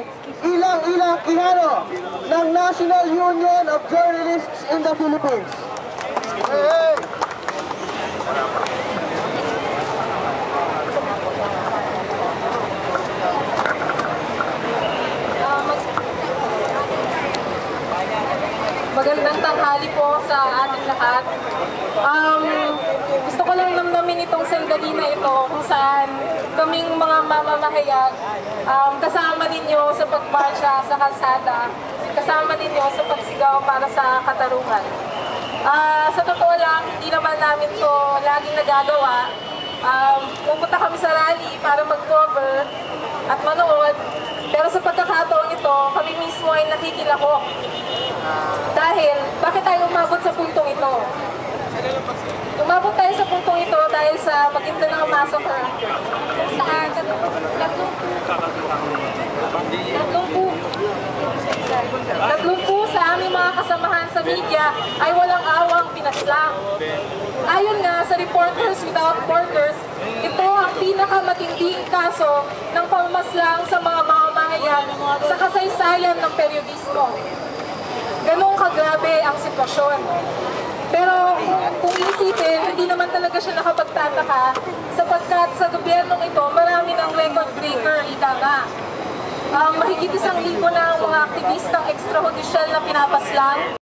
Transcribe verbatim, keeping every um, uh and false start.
Ilang-Ilang Quijano ng National Union of Journalists in the Philippines. Hey! Magandang tanghali po sa ating lahat. Um, gusto ko lang namnamin itong sandali na ito kung saan kaming mga mamamahayag um, kasama ninyo sa pagmarcha sa kalsada, kasama ninyo sa pagsigaw para sa katarungan. Uh, sa totoo lang, hindi naman namin ito laging nagagawa. Um, pupunta kami sa rally para mag-cover at manood, pero sa pagkakataon ito, kami mismo ay nakikilako. Dahil, bakit tayo umabot sa puntong ito? Umabot tayo sa puntong ito dahil sa Maguindanao Massacre, kung saan tatlong po tatlong po sa aming mga kasamahan sa media ay walang awang pinaslang. Ayon nga sa Reporters Without Borders, ito ang pinakamatinding kaso ng pamamaslang sa mga mamamahayag sa kasaysayan ng periodismo. Ganong kagrabe ang sitwasyon. Pero kung isipin, hindi naman talaga siya nakapagtataka sapagkat sa gobyernong ito, marami ng record breaker, ika nga. Um, mahigit isang libo na ang mga aktivistang extrajudicial na pinapaslang.